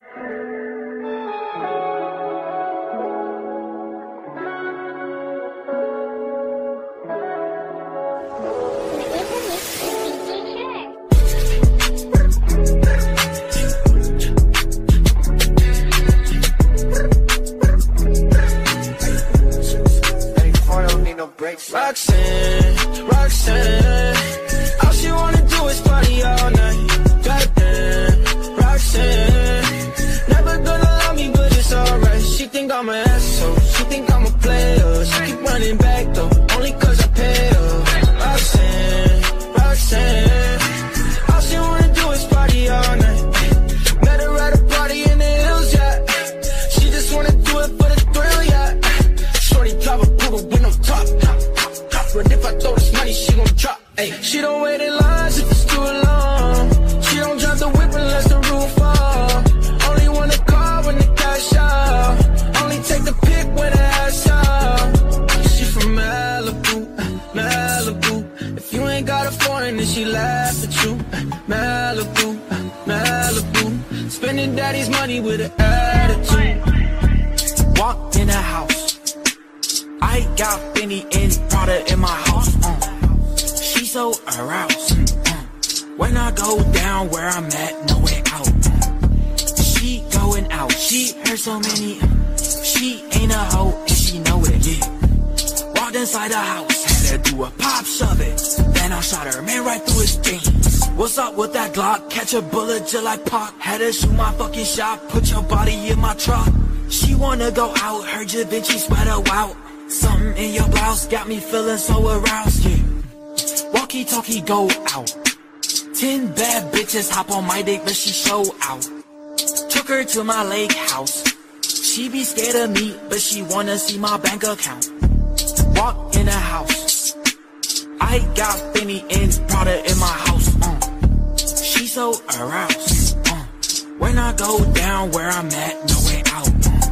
Roxanne, Roxanne, all she wanna do is party all night. Goddamn, Roxanne, never gonna love me, but it's alright. She think I'm an asshole, she think I'm a player. She keep running back though, only cause I pay her. Roxanne, Roxanne, all she wanna do is party all night. Met her at a party in the hills, yeah. She just wanna do it for the thrill, yeah. Shorty drive a poodle with no top. But if I throw this money, she gon' drop. Ay. She don't wait in lines if it's too long. She don't drive the whip unless the roof off. Only want a car when the cash out. Only take the pic when the ass out. She from Malibu, Malibu. If you ain't got a foreign, then she laugh at you. Malibu, Malibu. Spending daddy's money with an attitude. Walk in the house, I got Benny and Prada in my house. She so aroused. When I go down where I'm at, no way out. She going out. She heard so many. She ain't a hoe and she know it. Yeah. Walked inside the house, had to do a pop shove it. Then I shot her man right through his jeans. What's up with that Glock? Catch a bullet just like Pac. Had to shoot my fucking shot. Put your body in my truck. She wanna go out. Her Da Vinci sweater out. Something in your blouse got me feeling so aroused, yeah. Walkie-talkie go out. 10 bad bitches hop on my dick, but she show out. Took her to my lake house. She be scared of me, but she wanna see my bank account. Walk in the house, I got Benny and Prada in my house. She so aroused. When I go down where I'm at, no way out.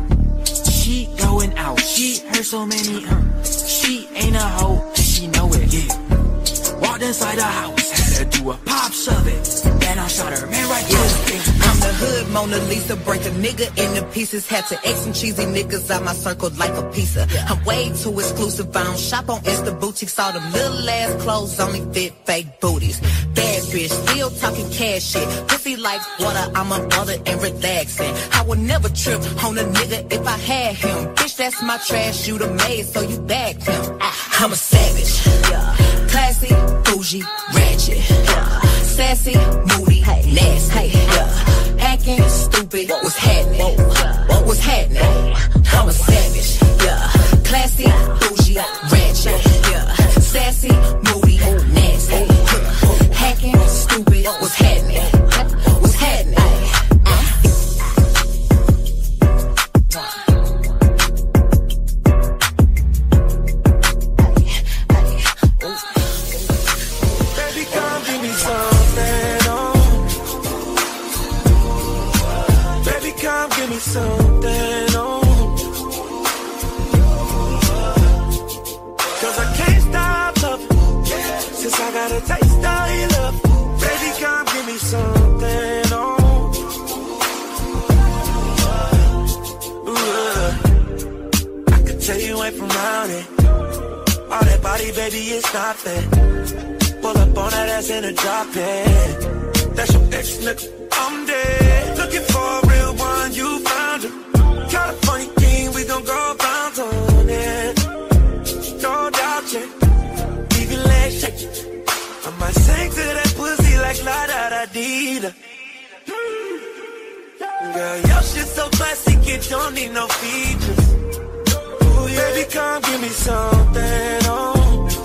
She going out. She heard so many. She ain't a hoe and she know it. Yeah. Walked inside the house, had to do a pop shove it. Then I shot her man right through the thing. I'm the hood Mona Lisa, break a nigga into pieces. Had to X some cheesy niggas out my circle like a pizza. I'm way too exclusive. I don't shop on Insta boutiques. All them little ass clothes only fit fake booties. Bad bitch, still talking cash shit. Pussy like water, I'm a mother and relaxing. I would never trip on a nigga if I had him. Bitch, that's my trash, you the maid, so you bagged him. I'm a savage, yeah. Classy, bougie, ratchet, yeah. Sassy, moody, nasty, yeah. Acting stupid, what's happening? What was happening? I'm a savage, yeah. Classy, bougie, ratchet, yeah. Sassy, moody, nasty, yeah. Hacking, stupid, what's happening? What's happening? Baby, come give me something, oh. Baby, come give me something, oh. Cause I can't stop loving, since I got a taste of your love. Baby, come give me something, oh. Ooh, I could tell you ain't from around it. All that body, baby, it's not fair. Pull up on that ass in a drop, yeah. That's your ex, nigga, I'm dead. Looking for a real one, you found her. California king, we gon' go bounce on it. No doubt, yeah. Leave your legs shaking. I might sing to that pussy like la da da dee da. Girl, your shit so classic, it don't need no features. Ooh, yeah. Baby, come give me something, oh.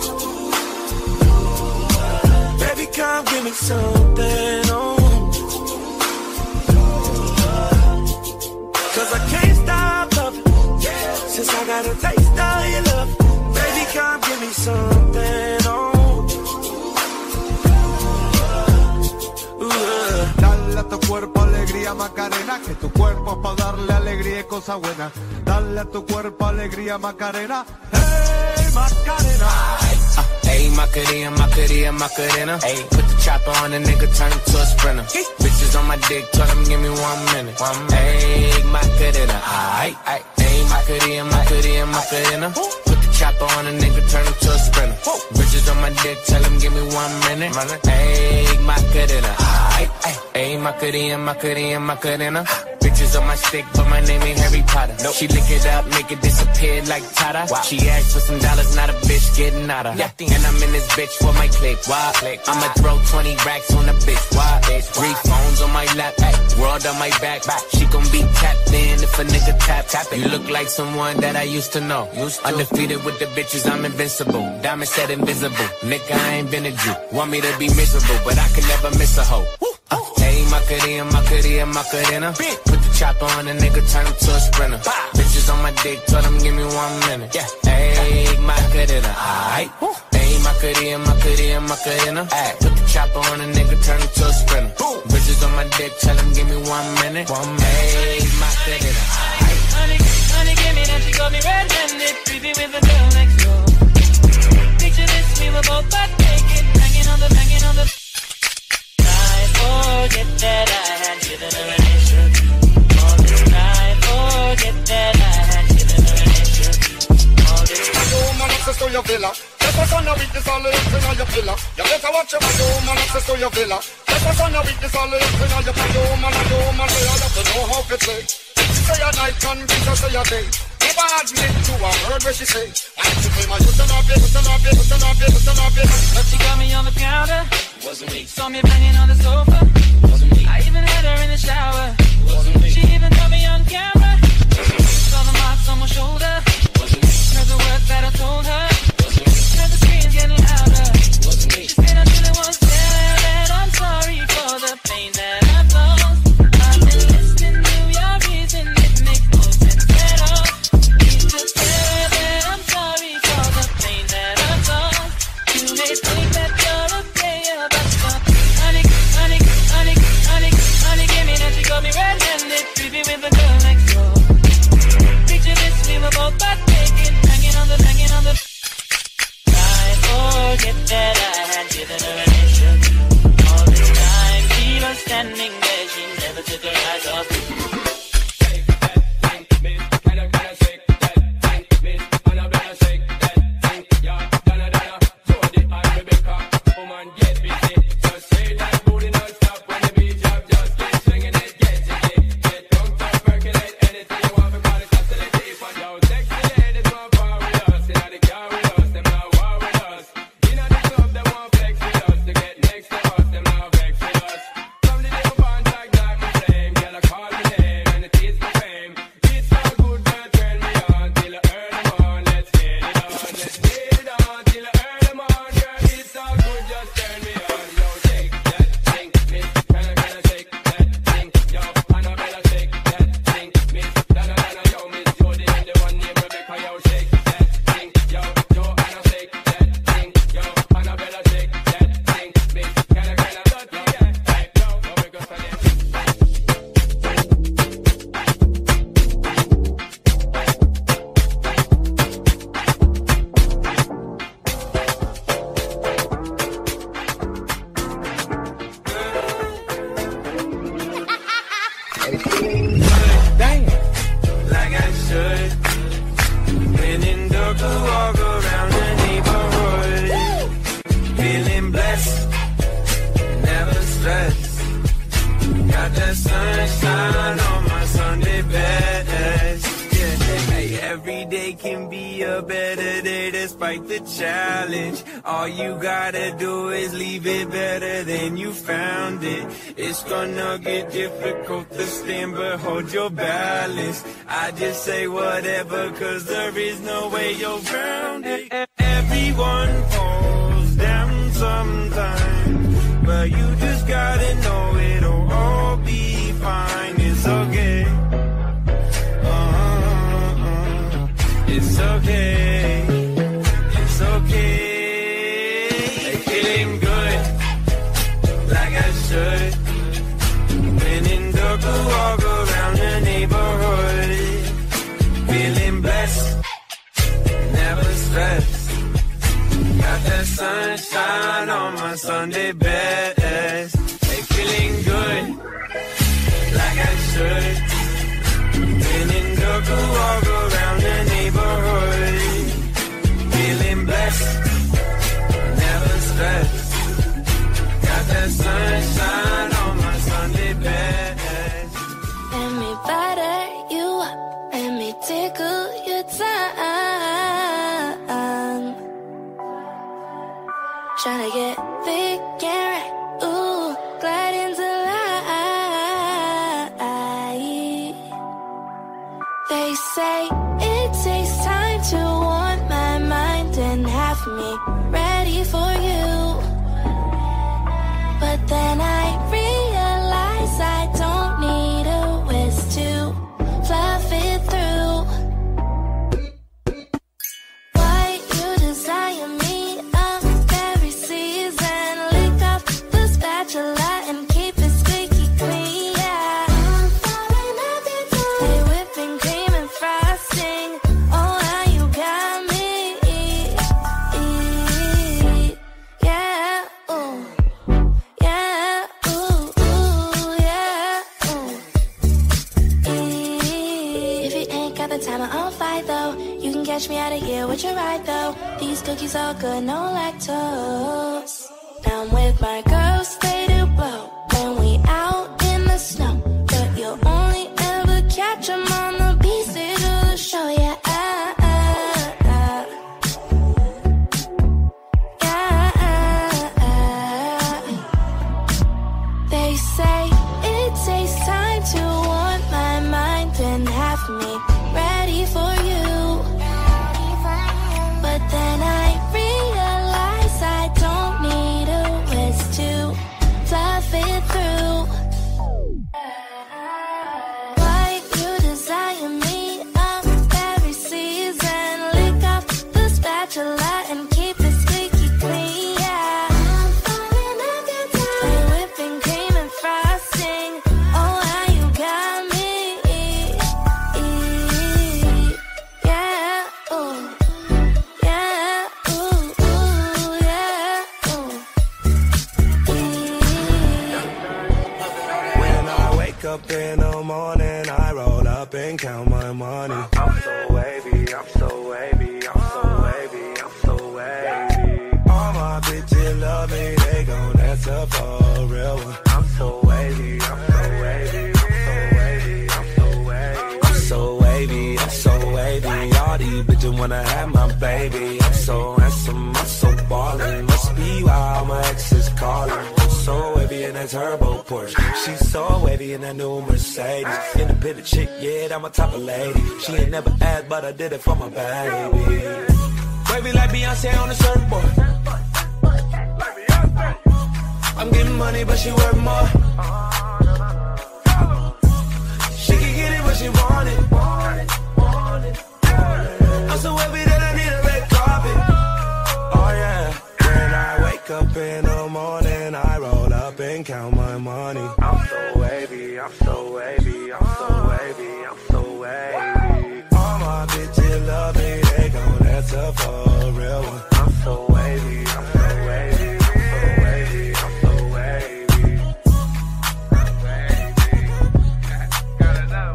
Baby, come give me something, oh. Cause I can't stop loving, since I got a taste of your love. Baby, come give me something, oh. Dale a tu cuerpo alegría, Macarena, que tu cuerpo es pa' darle alegría y cosa buena. Dale a tu cuerpo alegría, Macarena, hey, Macarena. Ayy, Macarena. Ayy, put the chopper on the nigga, turn him to a sprinter. Bitches on my dick, tell him give me 1 minute. Ayy, Macarena. Ayy, Macarena. Put the chopper on the nigga, turn him to a sprinter. Bitches on my dick, tell him give me 1 minute. Ayy, Macarena. Ayy, Macarena. Bitches on my stick, but my name ain't Harry Potter. Nope. She lick it up, make it disappear like Tata. Wow. She asked for some dollars, not a bitch getting out of. And I'm in this bitch for my click. Why? I'ma throw 20 racks on the bitch. Why? 3 phones on my lap, world on my back. She gon' be tapped in if a nigga tap it. You look like someone that I used to know. Undefeated with the bitches, I'm invincible. Diamond said invisible. Nigga, I ain't been a Jew. Want me to be miserable, but I can never miss a hoe. Ayy, Macarena. Put the chopper on the nigga, turn him to a sprinter. Bitches on my dick, tell them give me 1 minute. Ayy, Macarena. Ayy, Macarena. Put the chopper on the nigga, turn him to a sprinter. Bitches on my dick, tell them give me 1 minute. Ayy, Macarena. Honey, give me that, she got me red-handed, creepy with the girl next door. Picture this, we were both butt naked, banging on the. Forget that I had given her an inch. All this time, forget that I had given her an inch. All this time. Woman access to your villa. Let us on your witness all the thing on your villa. You better watch your woman access to your villa. Let us on your witness all the thing on your villa. Woman, we all have to know how to play. She say a night, can be just say a day. Never admit to a word where she say. I used to play my put on up. She got me on the counter. Wasn't me. Saw me banging on the sofa. Wasn't me. I even had her in the shower. Wasn't me. She even got me on camera. Saw the marks on my shoulder. Wasn't me. Heard the words that I told her. Wasn't me. Heard the screams getting louder. Wasn't me. She said I really want to tell her that I'm sorry for the pain that I've caused. I've been listening to your reason, it makes no sense at all. Need to tell her that I'm sorry for the pain that I've caused. You may think that you're a player, but stop. Honey, give me that, she got me red-handed, creepy with the girl next door. Picture this, we were both butt naked, banging on the. I forget that I had given her an inch. All this time, she was standing there, she never took her eyes off me. All you gotta do is leave it better than you found it. It's gonna get difficult to stand, but hold your balance. I just say whatever, cause there is no way you're around it. Everyone falls down sometime, but you just gotta know it'll all be fine. It's okay. It's okay. It's okay. Feeling good, like I should. When in Durga, walk around the neighborhood. Feeling blessed, never stressed. Got that Sunday best. Hey, feeling good, like I should. When in Durga, walk around the neighborhood. Feeling blessed, never stressed. Got that sunshine on my Sunday best. Let me butter you up, let me tickle your tongue. Tryna get thick and right, ooh, glide into light. They say it takes time to warm my mind and have me ready for you. But then I realize I don't need a whisk to fluff it through. Why you desire me? I'm every season. Lick up the spatula and keep it squeaky clean. Yeah, I'm falling every time. Hey, whipping cream and frosting. Oh, how you got me. Yeah, ooh. Yeah, ooh, ooh, yeah, ooh. If you ain't got the time, I'm fine though. You can catch me out of here with your ride though. These cookies all good, no lactose. Now I'm with my girls, they do blow when we out in the snow. But you'll only ever catch them on the beach of the show, yeah. They say it takes time to warm my mind and have me ready for you. But then I realize I don't need a whisk to fluff it through. Why you desire me? I'm every season. Lick up the spatula and keep it squeaky clean. Yeah, I'm falling every time. Hey, whipping cream and frosting. Oh, how you got me. Yeah, ooh. Yeah, ooh, ooh, yeah, ooh. When I wake up in the morning, I roll up and count my money. I'm so wavy, I'm so wavy, I'm so wavy, I'm so wavy. All my bitches love me, they gon' answer for a real one. I'm so wavy, I'm so wavy, I'm so wavy, I'm so wavy. I'm so wavy, I'm so wavy. All these bitches wanna have my baby. I'm so handsome, I'm so ballin'. Must be why all my exes callin'. I'm so wavy in that turbo Porsche. She's so wavy in that new Mercedes. Independent chick, yeah, I'm a type of lady. She ain't never asked, but I did it for my baby. Wavy like Beyonce on the surfboard. I'm getting money, but she worth more. She can get it, but she want it. I'm so wavy that I need a red carpet. Oh yeah. When I wake up in the morning, I roll up and count my money. I'm so wavy, I'm so wavy, I'm so wavy, I'm so wavy. All my bitches love me, they gon' answer for a real one. I'm so wavy, I'm so wavy, I'm so wavy, I'm so wavy. Gotta know.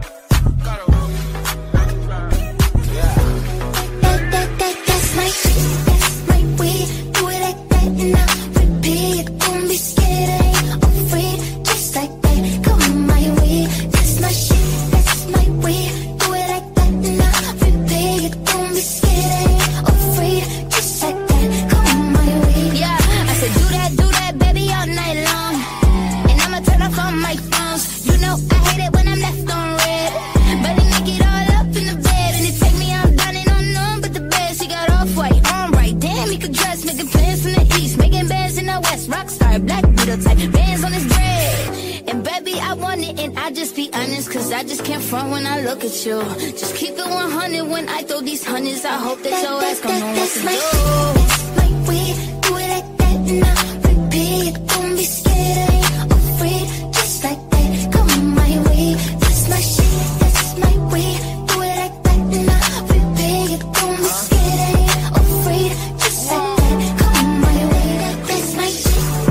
That's my shit, that's my weed. Do it like that and I'll repeat. Don't be scared, I ain't afraid. Just like that, come my way. That's my shit, that's my weed. Do it like that and I'll repeat. Don't be scared, I ain't afraid. Just like that, come my way. Yeah, I said do that, baby, all night long. And I'ma turn off all my phones. You know I hate it when I'm left on red. But they make it all up in the bed. And it take me out dining on none but the bed. She got off-white, on right. Damn, he could dress, making plans in the east, making bands in the west. Rockstar, black beetle type, bands on his dread. And baby, I want it, and I just be honest, cause I just can't front when I look at you. Just keep it 100 when I throw these hundreds. I hope that your ass gon' know what to That's my do. shit, that's my weed. Do it like that and I'll repeat. Don't be scared, I ain't afraid. Just like that, come my way. That's my shit, that's my weed. Do it like that and I'll repeat. Don't be scared, I ain't afraid. Just like that, come my way. That's my shit,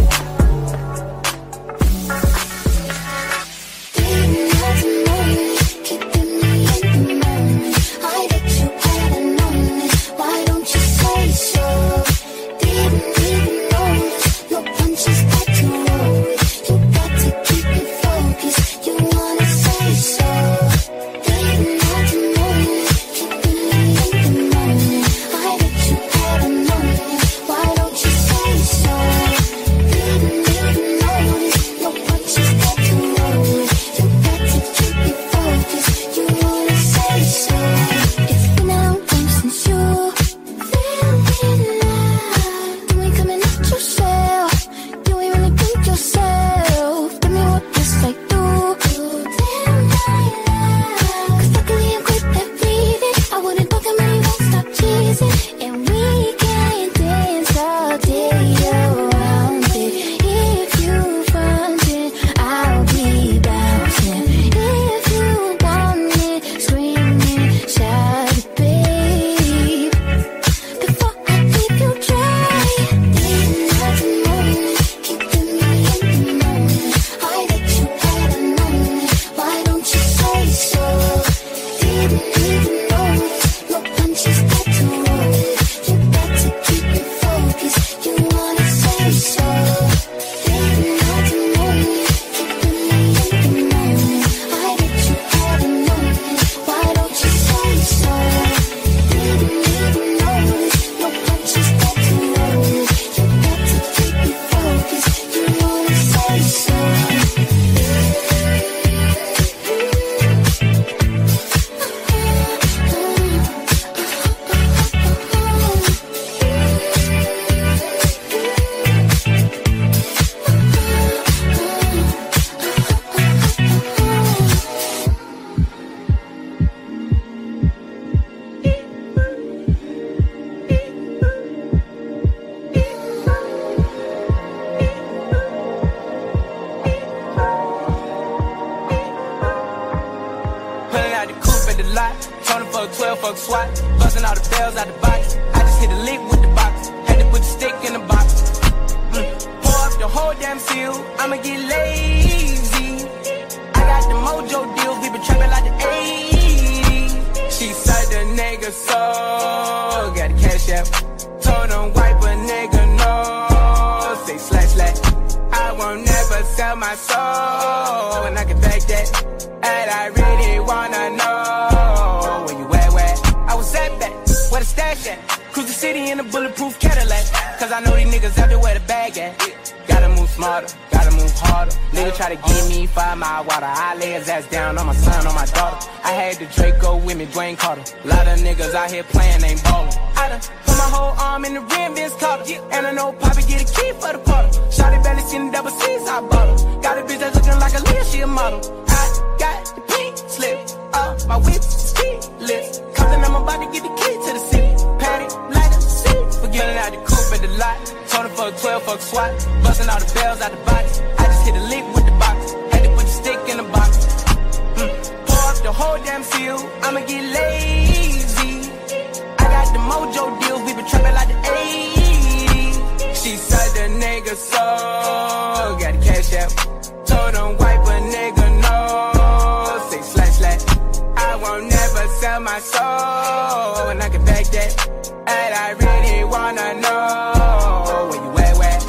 lot. Tony fuck 12, fuck SWAT. Busting all the bells out the box. I just hit a lick with the box. Had to put the stick in the box. Pour up the whole damn seal. I'ma get lazy. I got the mojo deals. We been trapping like the 80s. She said the nigga so. Got the cash out. Told him wipe a nigga no. Say slash. I won't never sell my soul. And I can back that. And I really wanna know where you at, where? I was at back, where the stash at? Cruise the city in a bulletproof Cadillac. Cause I know these niggas out there where the bag at. Gotta move smarter, gotta move harder. Nigga try to give me 5 mile water. I lay his ass down on my son, on my daughter. I had the Draco with me, Dwayne Carter. Lot of niggas out here playing, ain't ballin'. I done put my whole arm in the rim, Vince Carter. And I know Poppy get a key for the portal. Shawty barely seen the double C's, I bought her. Got a bitch that's looking like a Leah, she a model. I got the pink slip, my whip is keyless. Compton, I'm about to get the key to the city. Patty, light up the city. Forgetting out the coupe at the lot. Tony fuck 12, fuck SWAT. Busting all the bells out the box. I just hit a lick with the box. Had to put the stick in the box. Pour up the whole damn seal. I'ma get lazy. I got the mojo deals. We been trapping like the 80s. She said the nigga so. Got the cash out. Told him wipe a nigga no. Say slash. I won't never sell my soul. And I can back that. And I really wanna know where you at, where?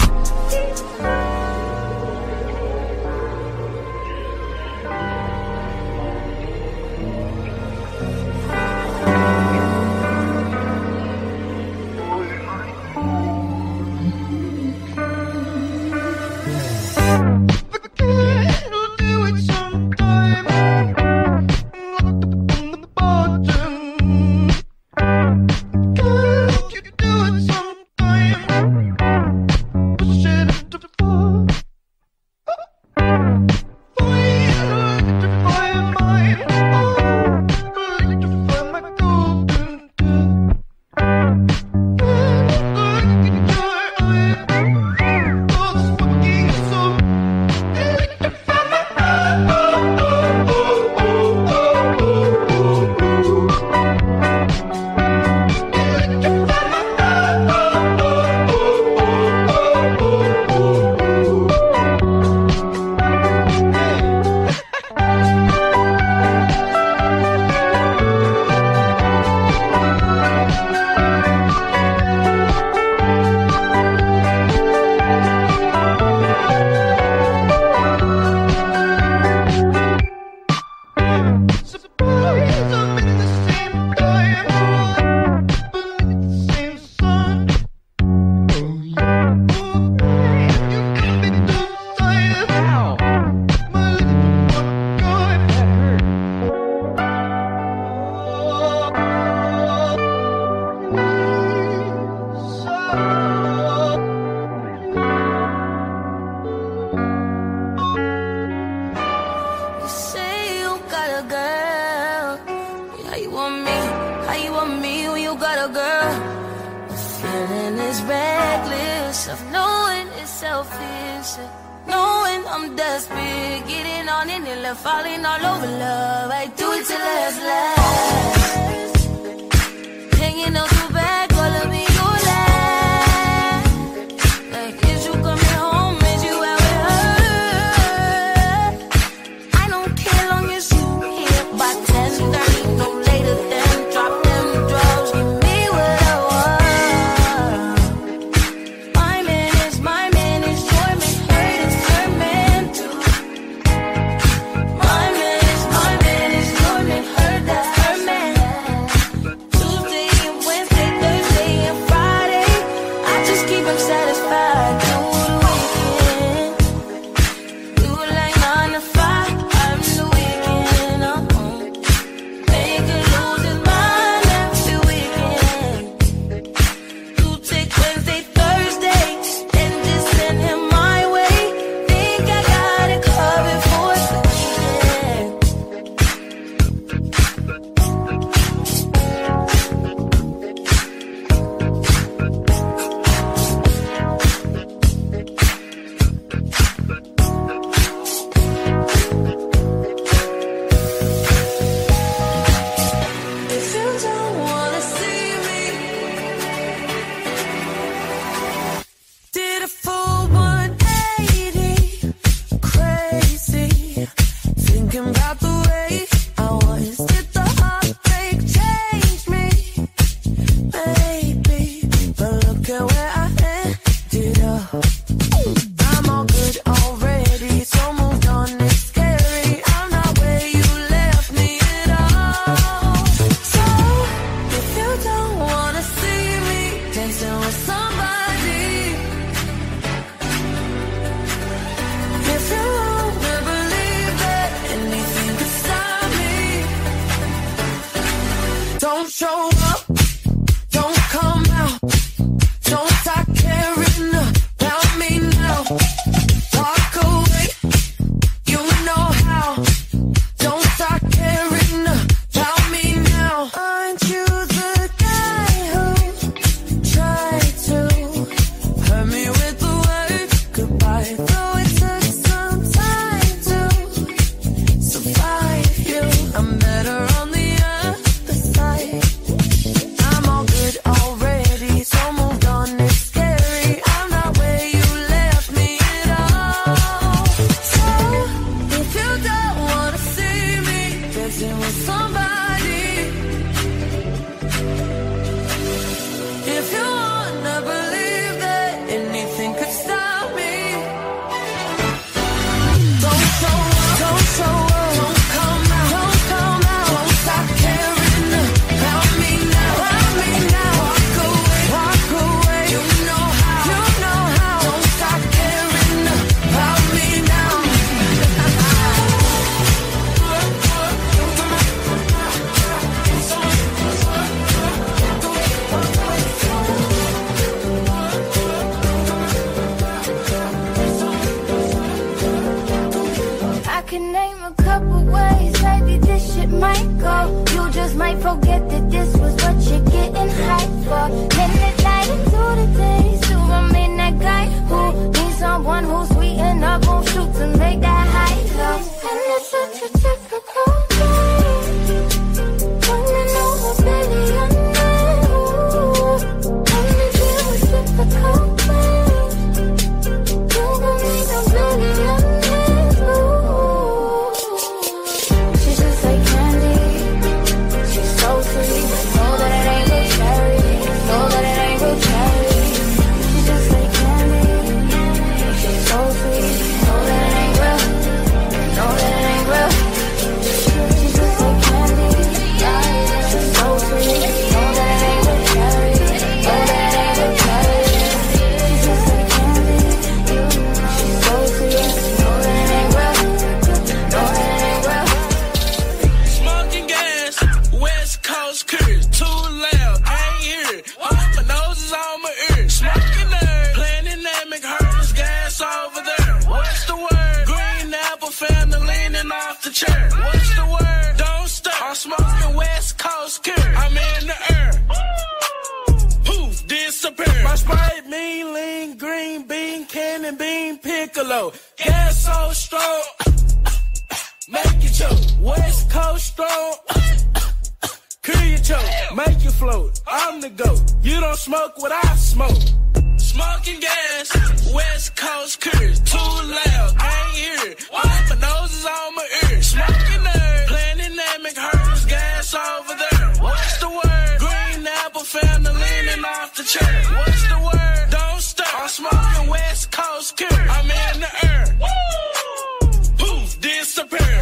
Falling all over love, I do it till last last. Hanging out too back, all of me you laugh. Like is you coming home, is you out with her? I don't care long as you here by 10:30, no later than drop them drugs. Give me what I want. My man is your man, her is her man too. Satisfied, do the weekend. Do like 9 to 5, I'm the weekend. away. I once did the heartbreak change me, baby, but look at where I ended up. I'm all good already, so moved on, it's scary. I'm not where you left me at all. So, if you don't wanna see me dancing with somebody, if you wanna believe that anything could stop me, don't show up, don't come out, don't stop caring about me now. Walk away, you know how. Don't stop caring about me now. Aren't you the guy who tried to hurt me with the word goodbye? Though it took some time to survive you, I'm better on the other side. I'm all good already, so moved on, it's scary. I'm not where you left me at all. So, if you don't wanna see me dancing with somebody, if you wanna believe that anything could stop me, don't show up, don't show up, don't come out, don't come out, don't stop caring about me now, walk away, you know how, don't stop caring about me now. I can name a couple ways, maybe this shit might go. You just might forget that this was what you're getting hyped for. Midnight into the day, so I'm in that guy who needs someone who's sweet enough, won't shoot to make that high love. And it's such a typical day, running over Billy and only deal with typical days. You gon' need a Billy and she's just like candy, she's so sweet. Know that it ain't real cherry, know that it ain't real cherry. She's just like candy, she's so sweet. Know that it ain't real, know that it ain't real. She's just like candy, she's so sweet. Know that it ain't real cherry, know that it ain't real cherry. She's just like candy, she's so sweet. Know that it ain't real, know that it ain't real. Smoking gas, West Coast curse, too loud, can't hear it. Oh, my nose is on my ear. Smoking nerd, playing dynamic, heard this gas over there. What's the word? Green apple family leaning off the chair. What's the word? Don't stop. I'm smoking West Coast curse. I'm in the air. Poof, disappear. My Sprite, mean, lean, green bean, cannon bean, piccolo. Gas so strong, make you choke. West Coast strong, kill you choke, make you float. I'm the GOAT. You don't smoke what I smoke. Smoking gas, West Coast curse, too loud, can't hear it. Oh, my nose is on my ear. Smoking nerd, playing dynamic, heard this gas over there. What's the word? Green apple family leaning off the chair. What's the word? Don't stop. I'm smoking West Coast curse. I'm in the air. Poof, disappear.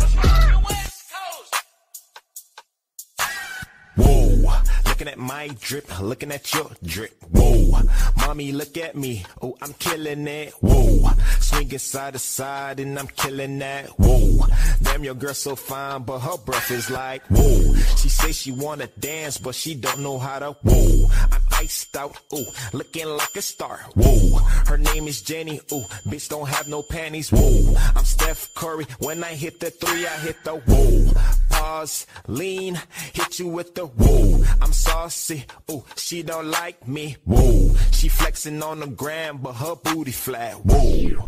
Whoa, looking at my drip, looking at your drip. Whoa, mommy, look at me. Oh, I'm killing it. Whoa, swinging side to side and I'm killing that. Whoa, damn, your girl so fine, but her breath is like whoa. She say she wanna dance, but she don't know how to. Whoa, I'm iced out. Ooh, looking like a star. Whoa, her name is Jenny. Ooh, bitch don't have no panties. Whoa, I'm Steph Curry. When I hit the three, I hit the whoa. Pause, lean, hit you with the whoa. I'm saucy. Ooh, she don't like me. Whoa, she flexing on the gram, but her booty flat. Whoa.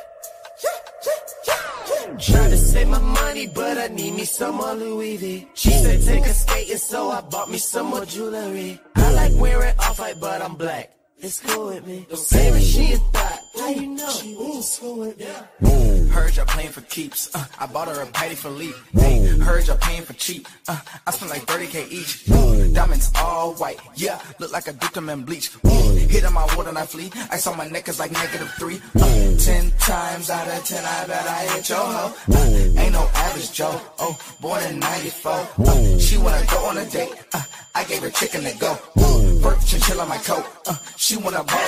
Try to save my money, but I need me some more Louis V. She said take her skating, so I bought me some more jewelry. I like wearing off-white, but I'm black. it's cool with me. Baby, she a thot. How you know? It's cool with me. Heard y'all playing for keeps. I bought her a Patty Philippe. Hey, heard y'all paying for cheap. I spent like 30K each. Diamonds all white. Yeah, look like I dipped them in bleach. Hit on my water and I flee. Ice on my neck is like -3. 10 times out of 10, I bet I hit your hoe. Ain't no average Joe. Oh, born in 94. She wanna go on a date. I gave her chicken to go. Burp chinchilla on my coat. She wanna ball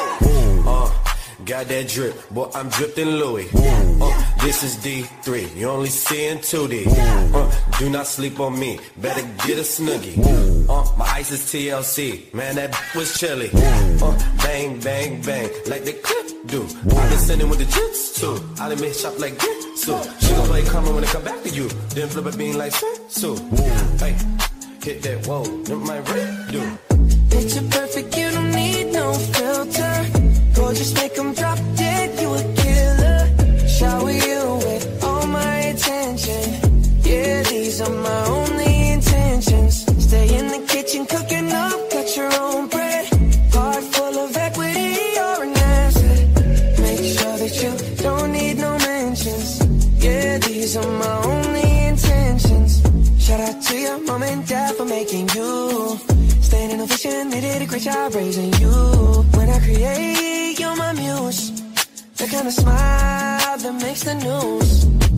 it. Got that drip, boy, I'm dripped in Louis. This is D3, you only see in 2D. Do not sleep on me, better get a snuggie. My ice is TLC, man, that was chilly. Bang, bang, bang, like the clip do. I been sending with the jits too. I done made shop like this, so she gon' play karma when it come back to you. Then flip a bean like so. Hey, hit that, whoa, that my red do. Picture perfect, you don't need no filter. Gorgeous, make them drop dead, you a killer. Shower you with all my attention. Yeah, these are my only intentions. Stay in the kitchen, cooking up, cut your own bread. Heart full of equity, you're an asset. Make sure that you don't need no mentions. Yeah, these are my only intentions. Shout out to your mom and dad for making you. Standing ovation, they did a great job raising you. When I create, you're my muse. The kind of smile that makes the news.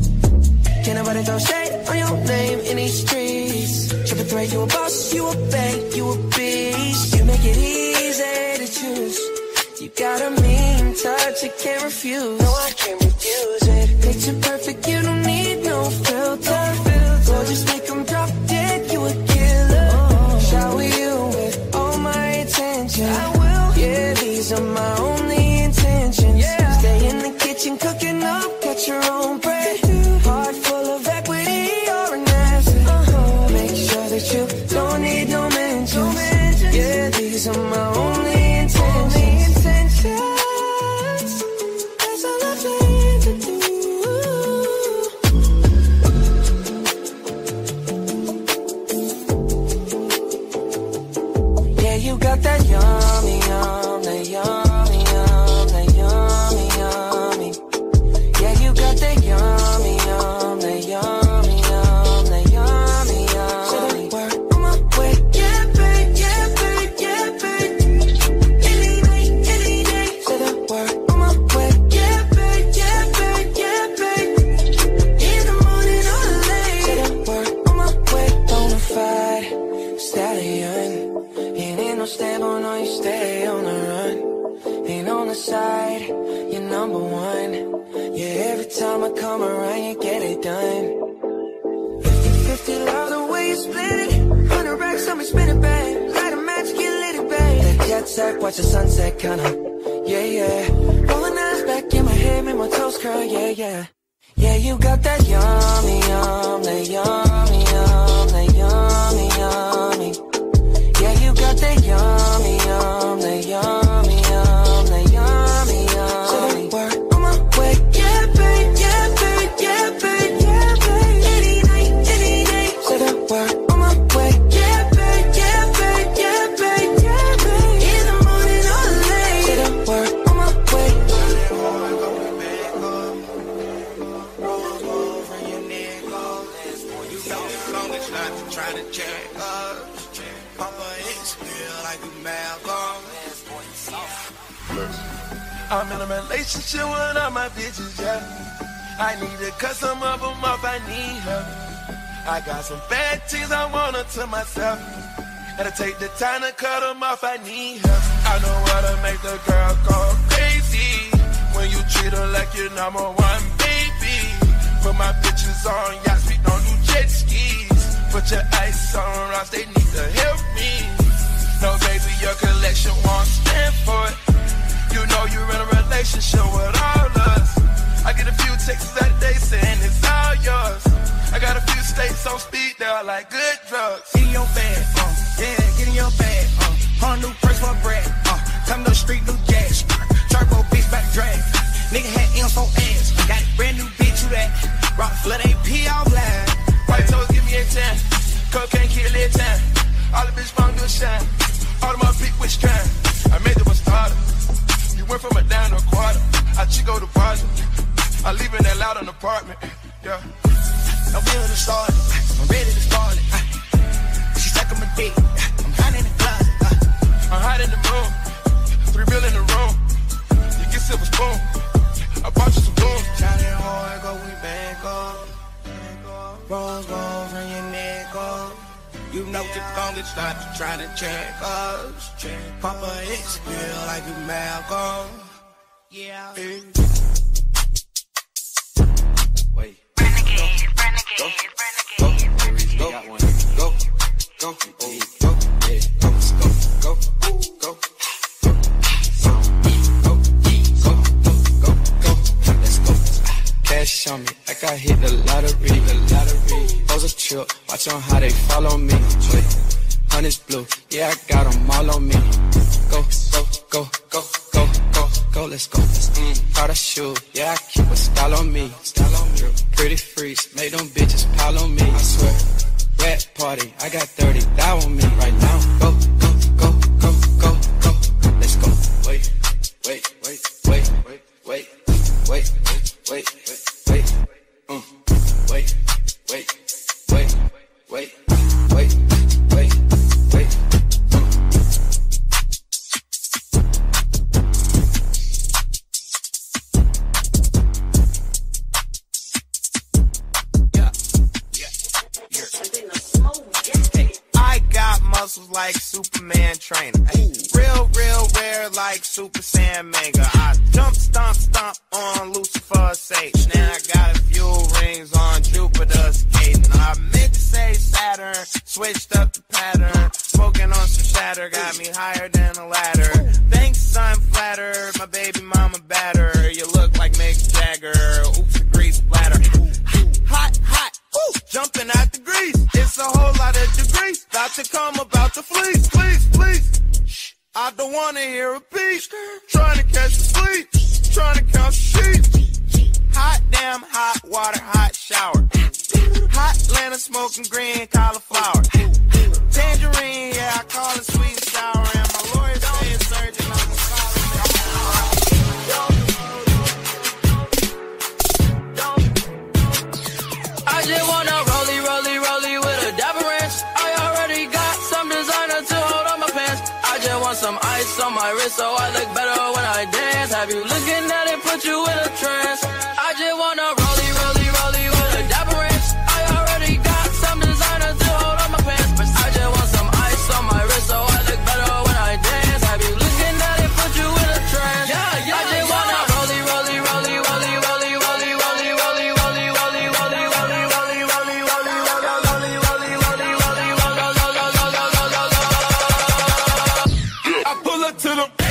Can't nobody throw shade on your name in these streets. Triple threat, you a boss, you a bank, you a beast. You make it easy to choose. You got a mean touch, you can't refuse. No, I can't refuse it. Picture perfect, you don't need no filter. Gorgeous, make them drop dead, you a killer. Shower you with all my attention. I will. Yeah, these are my only intentions. Yeah. Stay in the kitchen, cooking up, cut your own bread. Heart full of equity, you're an asset. Make sure that you don't need no mentions. Yeah, these are my only intentions. That's all I plan to do. Yeah, you got that yummy, yum, that yummy, yum, that yummy, yummy. Yeah, you got that yummy, yum, that yummy, yum, that yummy, yummy. Work on my way, yeah, babe, yeah, babe, yeah, babe. Any night, any day. Say that word on my way, yeah, babe, yeah, babe, yeah, babe. In the morning or late. Say that word on my way, bonafide stallion. Ain't no stable, no, you stay on the run. Ain't on the side, you're number one. Yeah, every time I come around, you get it done. 50-50, love the way you split it. 100 racks, I'ma spin it, babe. Light a match, get lit, it, babe. That jet set, watch the sunset, kinda. Yeah, yeah. Rolling eyes back in my head, make my toes curl, yeah, yeah. Yeah, you got that yummy, yum, that yummy, yum, that yummy, yummy. Yeah, you got that yummy, yum, that yummy, yum, that yummy, yum. So that word on my way, yeah, babe, yeah, babe, yeah, babe, yeah, babe. Any night, any day. So that word on my way, yeah, babe, yeah, babe, yeah, babe, yeah, babe. In the morning or late. So that word on my way. Try to check up. Papa X feel like a Malcolm. I'm in a relationship with all my bitches, yeah. I need to cut some of them off, I need her. I got some bad things I want her to myself. Gotta take the time to cut them off, I need her. I know how to make the girl go crazy. When you treat her like your number one baby. Put my bitches on yachts, we don't do jet skis. Put your ice on rocks, they need to help me. No, baby, your collection won't stand for it. You know you're in a relationship with all us. I get a few texts that day saying it's all yours. I got a few states on speed, they're like good drugs. Get in your bag, yeah, get in your bag, new purse for bread, come to the street, new gas, turbo bitch back drag. Nigga had M's for ass, got a brand new bitch, you that. Rock flood AP all black. White toes give me a 10, cocaine kill it 10. All the bitch phone do shine, all of my big wish kind. I made it was she go to Boston. I live in that loud an apartment, yeah. I'm building to start it. I'm ready to start it. She sucking my dick. I'm hiding in the closet. I'm hot in the room. 3 bill in the room. You get silver spoon. I bought you some boom. Johnny hard, go we back up. Rose gold from your neck up. You know the longest start to try to check us. Papa X feel like you Malcolm. Yeah. Wait. Renegade. Go. Cash on me, like I hit the lottery. Pose a trip, watch on how they follow me. Honey's blue, yeah, I got them all on me. Go, let's go. Proud shoe, yeah, I keep a style on me. Pretty freaks, make them bitches pile on me. I swear, rat party, I got 30 thou on me right now. Go, let's go. Wait. I got muscles like Superman trainer. Real rare like Super Saiyan Mega. I jump, stomp on Lucifer's Sage. Now I got a few rings on Jupiter's skating. I meant to say Saturn, switched up the pattern. Smoking on some shatter, got me higher than a ladder. Thanks, son, flattered. My baby mama batter. You look like Mick Jagger. Oops, a grease splatter. Hot, ooh, jumping out the grease. It's a whole lot of degrees. About to come, about to fleece. Please. Shh, I don't wanna hear a beat. Trying to catch the sleep. Trying to count sheep. Hot damn, hot water, hot shower. Hot Atlanta smoking green cauliflower. Tangerine, yeah, I call it sweet and sour. And my lawyer say it's surgeon, I'm a I just wanna rollie with a dapper ranch. I already got some designer to hold on my pants. I just want some ice on my wrist so I look better when I dance. Have you looking at it, put you in a trance. I just wanna rollie with a dapper ranch. I already got some designer to hold on my pants. But I just want some ice on my wrist so I look better when I dance. Have you looking at it, put you in a trance. I just wanna rollie. To the